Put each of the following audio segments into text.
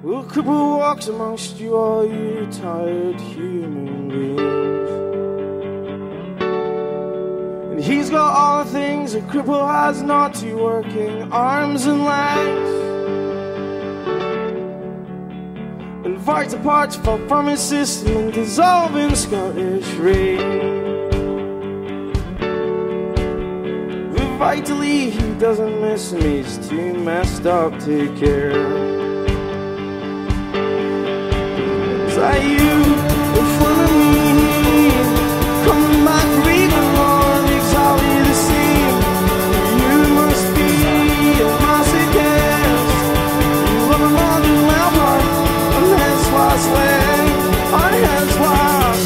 Well, cripple walks amongst you, all you tired human beings. And he's got all the things a cripple has, not to working arms and legs. And vital parts fall from his system and dissolve in Scottish rain. Vitally, he doesn't miss me, he's too messed up to care. Is that you in front of me? Coming back, breathing on exactly the same. You must be a masochist. You love him more than Leper, on his last leg, on his last.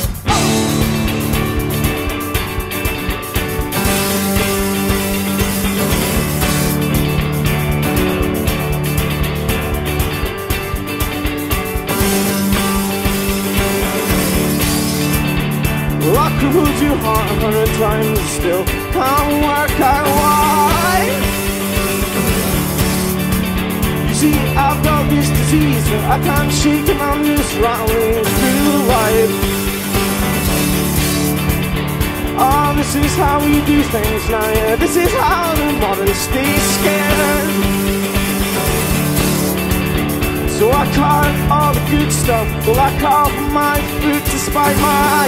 Well, I crippled your heart 100 times and still can't work out why. You see, I've got this disease that I can't shake and I'm just rattling through life. Oh, this is how we do things now, yeah. This is how the modern state's scared. So I cut all the good stuff. Well, I cut off my fruit to spite my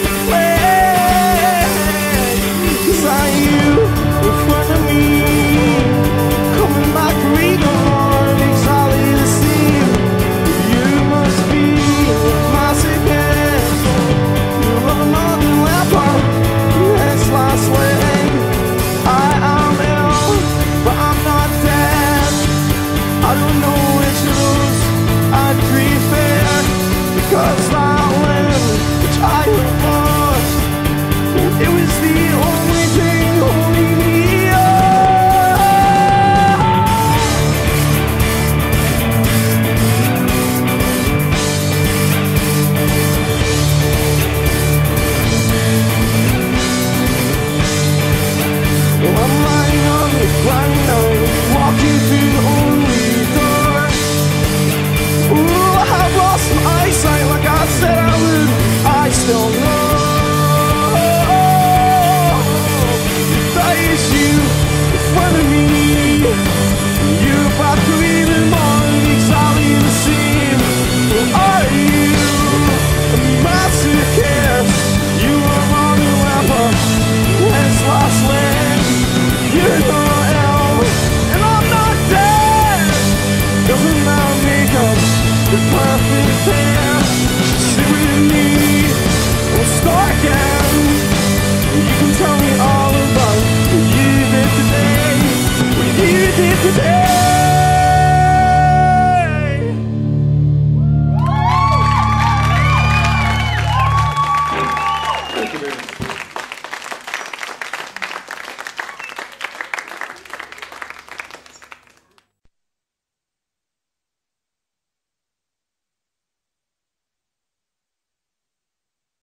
leg. Is that you in front of me? Coming back, reborn, exactly the same. You must be a masochist. You love him more than Leper, his last leg. I am ill, but I'm not dead. I don't know which of those I'd prefer, because